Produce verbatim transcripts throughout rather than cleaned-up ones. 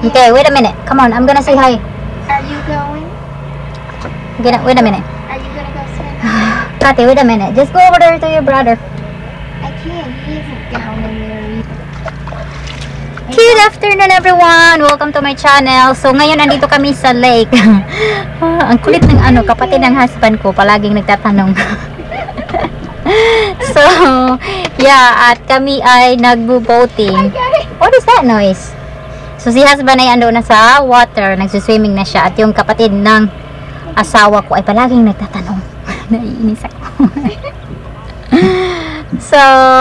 Okay, wait a minute. Come on, I'm gonna say hi. Are you going? Gonna, wait a minute. Are you gonna go swimming? Kati, wait a minute. Just go over there to your brother. I can't. He isn't down in there either. Good afternoon everyone! Welcome to my channel. So ngayon nandito kami sa lake. Ah, ang kulit ng ano, kapatid ng husband ko, palaging nagtatanong. So, yeah, at kami ay nagbo-boating. What is that noise? So si husband ay ando na sa water, nagsuswimming na siya. At yung kapatid ng asawa ko ay palaging nagtatanong. Naiinis ako. So,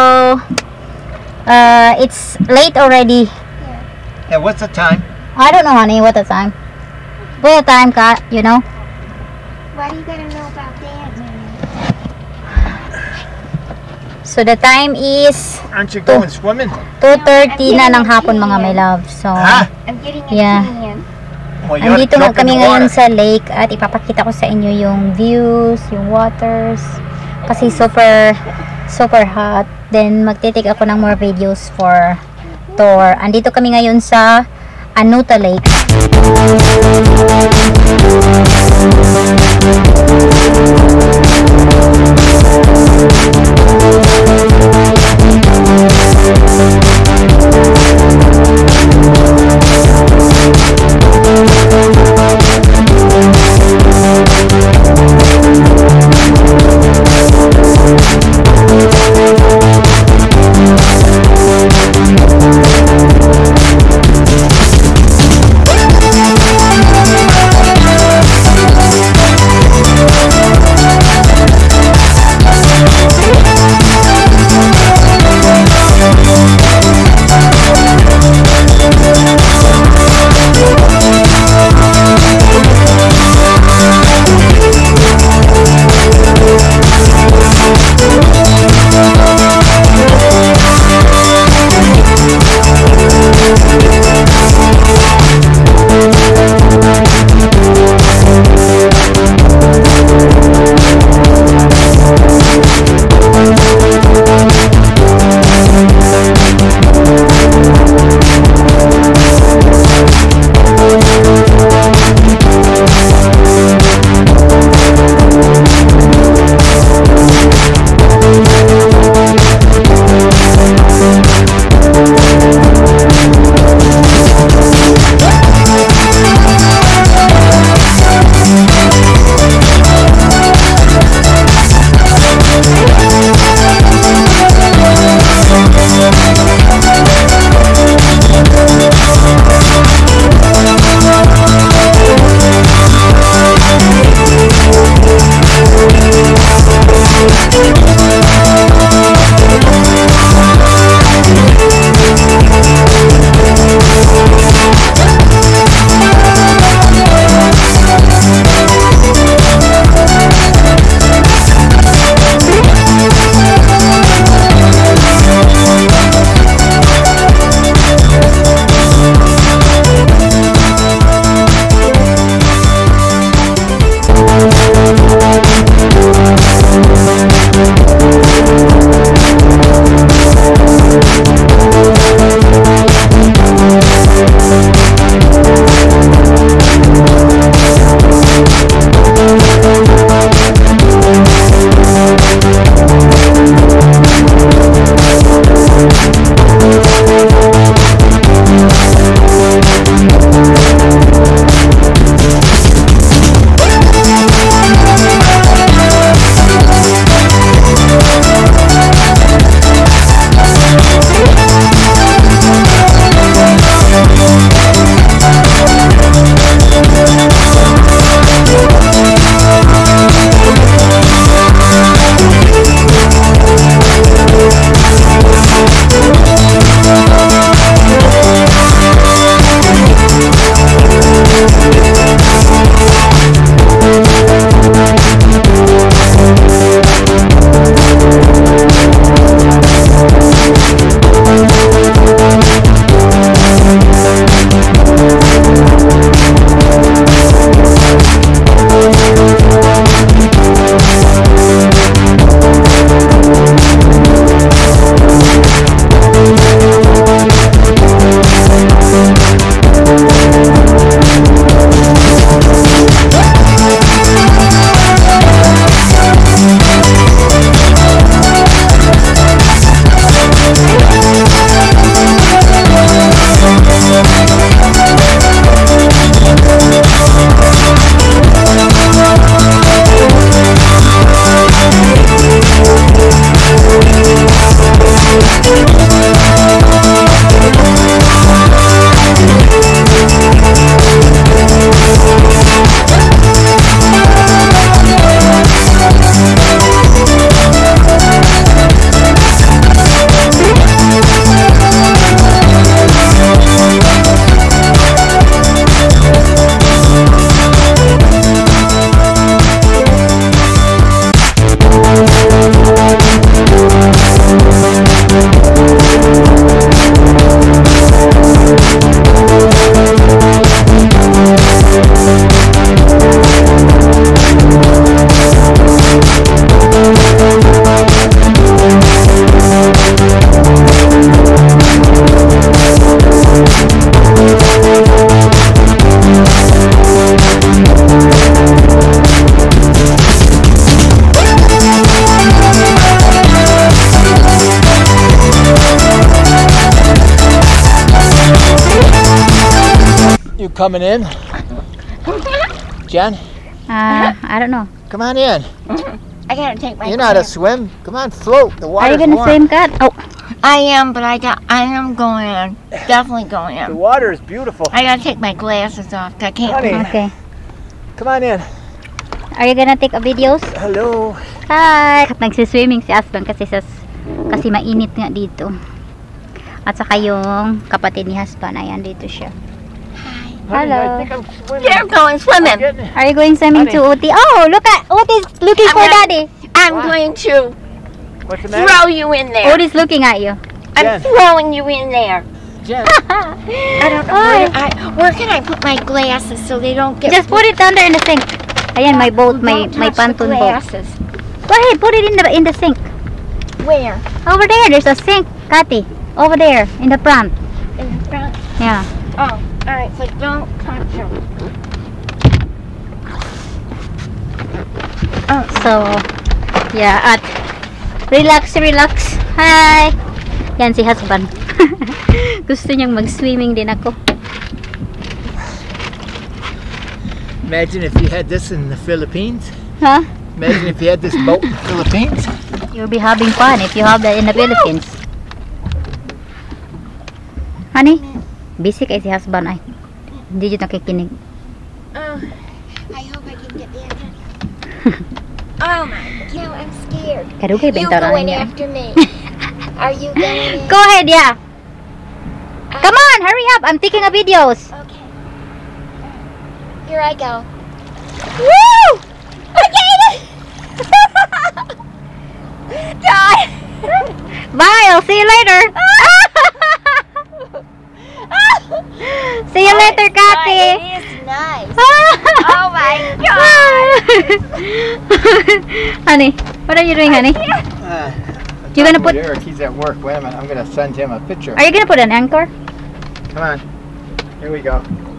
uh, it's late already. Yeah, what's the time? I don't know, honey, what the time. What the time, Kat, you know? Why do you gotta know about that, man? So the time is Aren't you going swimming? two thirty na ng hapon, mga my love. So, Huh? I'm getting a Yeah. tan. Well, you're andito na jump in kami the ngayon water. sa lake at ipapakita ko sa inyo yung views, yung waters. Kasi super, super hot. Then, magtitake ako ng more videos for tour. Andito kami ngayon sa Anuta Lake. You coming in? Jen, Uh, I don't know. come on in. I gotta take my You're not a clothes. swim. Come on, float. The Are you water's gonna warm. swim, Kat? Oh, I am, but I got. I am going in. Definitely going The in. water is beautiful. I gotta take my glasses off. I can't. Honey. okay. Come on in. Are you gonna take a videos? Hello. Hi! Nagsiswimming si Asban kasi sas, kasi mainit nga dito. At saka yung kapatid ni Hasban, ayan dito siya. Honey, Hello. I think I'm swimming. They're going I'm swimming. getting it. Are you going swimming Honey. to Uti? Oh, look at Uti's looking I'm for gonna- daddy. I'm What? going to What's the matter? throw you in there. Uti's looking at you. I'm Jen. throwing you in there. Jen. I don't know where, I, where can I put my glasses so they don't get. Just put it under in the sink. Ayan, my boat, my Don't my touch the pontoon boat. glasses. Go ahead, put it in the in the sink. Where? Over there, there's a sink, Kati. Over there, in the front. In the front. Yeah. Oh, all right. So don't touch them. Oh, So, yeah, at relax, relax. Hi! Yan si husband. Gusto niyang mag-swimming din ako. Imagine if you had this in the Philippines. Huh? Imagine if you had this boat in the Philippines. You'll be having fun if you have that in the Philippines. Honey, busy kay si husband ay. Hindi dito nakikinig. oh. I hope I can get the answer. Oh my God, I'm scared. Kadugay You benta go lang in niya. after me. Are you going in? Go ahead, yeah. Come on, hurry up. I'm taking a videos. Okay. Here I go. Woo! Okay. God. Bye, I'll see you later. See you later, Kati. It is nice. Oh my Honey, what are you doing, honey? Uh, You gonna put- Eric? He's at work. Wait a minute. I'm gonna send him a picture. Are you gonna put an anchor? Come on. Here we go.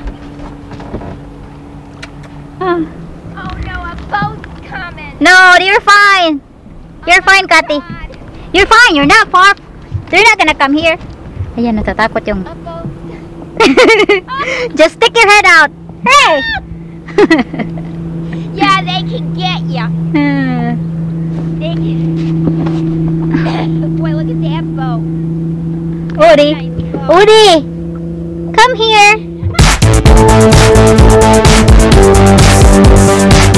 Ah. Oh no, a boat's coming. No, you're fine. You're fine, Kati. You're fine. You're not far. They're not gonna come here. Ayan, natatakot yung... A boat. Just stick your head out. Hey! Yeah, they can get you. They can. Boy, look at that boat. Udi. Nice boat. Udi! Come here.